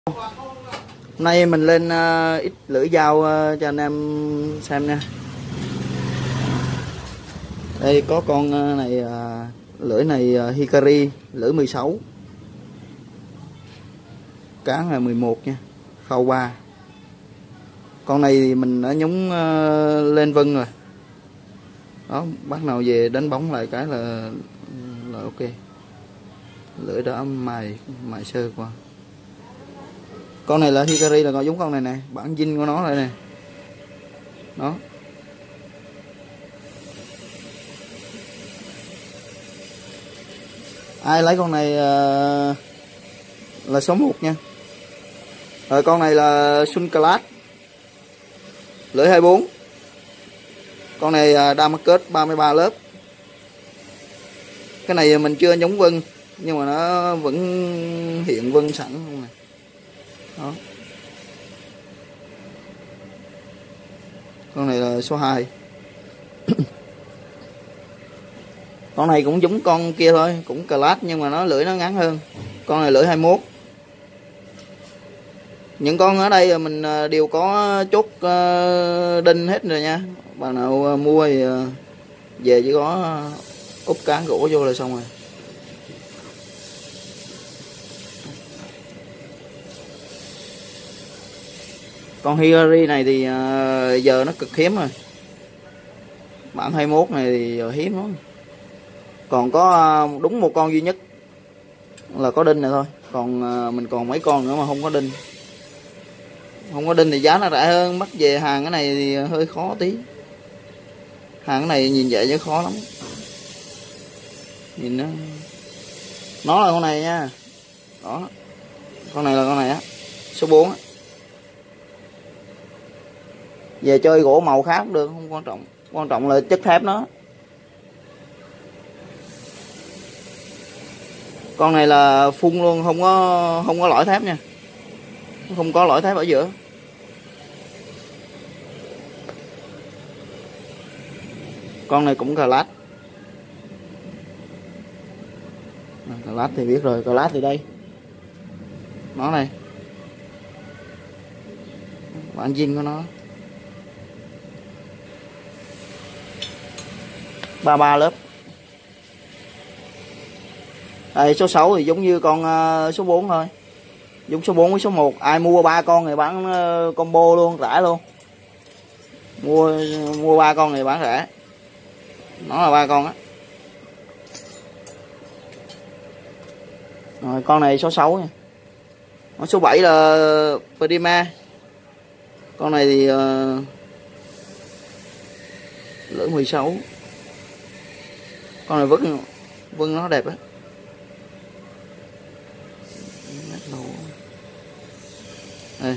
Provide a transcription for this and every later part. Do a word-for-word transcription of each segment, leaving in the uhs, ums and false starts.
Hôm nay mình lên uh, ít lưỡi dao uh, cho anh em xem nha. Đây có con này uh, lưỡi này uh, Hikari lưỡi mười sáu, cán là mười một nha, khâu ba. Con này thì mình đã nhúng uh, lên vân rồi đó, bắt nào về đánh bóng lại cái là là ok. Lưỡi đã mài mài sơ qua. Con này là Hikari, là con giống con này nè, bản zin của nó đây nè. Đó. Ai lấy con này uh, là số một nha. Rồi con này là Sunclass lưỡi hai mươi bốn. Con này uh, Damascus ba mươi ba lớp. Cái này mình chưa nhúng vân nhưng mà nó vẫn hiện vân sẵn không này. Đó. Con này là số hai. Con này cũng giống con kia thôi, cũng class nhưng mà nó lưỡi nó ngắn hơn. Con này lưỡi hai mươi mốt. Những con ở đây mình đều có chốt đinh hết rồi nha. Bạn nào mua thì về chỉ có úp cán gỗ vô là xong rồi. Con Hikari này thì uh, giờ nó cực hiếm rồi. Bản hai mươi mốt này thì giờ hiếm lắm. Còn có uh, đúng một con duy nhất là có đinh này thôi. Còn uh, mình còn mấy con nữa mà không có đinh. Không có đinh thì giá nó rẻ hơn. Bắt về hàng cái này thì hơi khó tí. Hàng cái này nhìn vậy chứ khó lắm. Nhìn nó Nó là con này nha. Đó. Con này là con này á, số bốn á. Về chơi gỗ màu khác cũng được, không quan trọng. Quan trọng là chất thép nó. Con này là phun luôn, không có không có lõi thép nha. Không có lõi thép ở giữa. Con này cũng class. Class thì biết rồi, class thì đây. Nó này. Bản zin của nó. ba mươi ba lớp. Đây số sáu thì giống như con uh, số bốn thôi. Giống số bốn với số một. Ai mua ba con thì bán uh, combo luôn, rẻ luôn. Mua mua ba con thì bán rẻ. Nó là ba con á. Rồi con này số sáu nha. Con số bảy là Prima. Con này thì uh, lưỡi mười sáu. Con này vân vân nó đẹp á. Đây.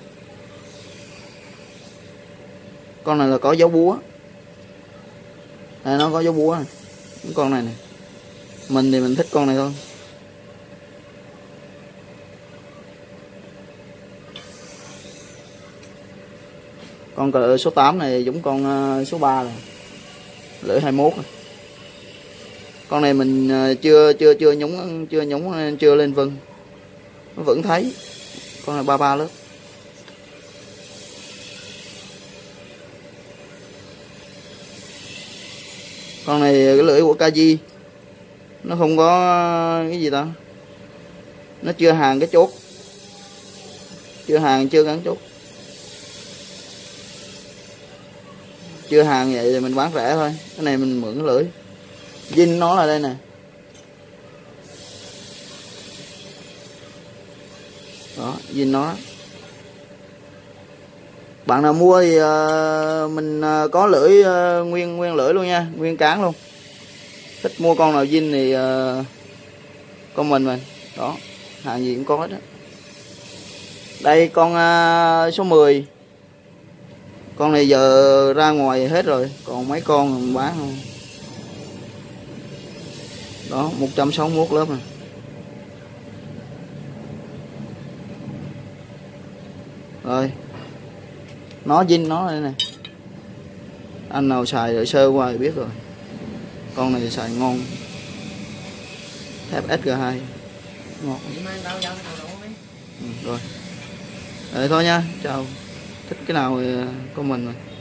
Con này là có dấu búa. Đây nó có dấu búa này. Con này nè. Mình thì mình thích con này thôi. Con cờ số tám này giống con số ba rồi. Lưỡi hai mươi mốt này. Con này mình chưa chưa chưa nhúng chưa nhúng chưa lên vân. Nó vẫn thấy. Con này ba mươi ba lớp. Con này cái lưỡi của Kaji. Nó không có cái gì ta. Nó chưa hàng cái chốt. Chưa hàng chưa gắn chốt. Chưa hàng vậy thì mình bán rẻ thôi. Cái này mình mượn cái lưỡi. Zin nó là đây nè. Đó, zin nó. Bạn nào mua thì uh, mình uh, có lưỡi uh, nguyên nguyên lưỡi luôn nha, nguyên cán luôn. Thích mua con nào zin thì uh, con mình mình. Đó, hàng gì cũng có hết đó. Đây con uh, số mười. Con này giờ ra ngoài hết rồi, còn mấy con mình bán không. Đó, một trăm sáu mươi mốt lớp này. Rồi. Nó zin nó đây nè. Anh nào xài rồi sơ qua thì biết rồi. Con này xài ngon. Thép ét giê hai. Ngon. Ừ, rồi. Vậy thôi nha, chào. Thích cái nào thì comment.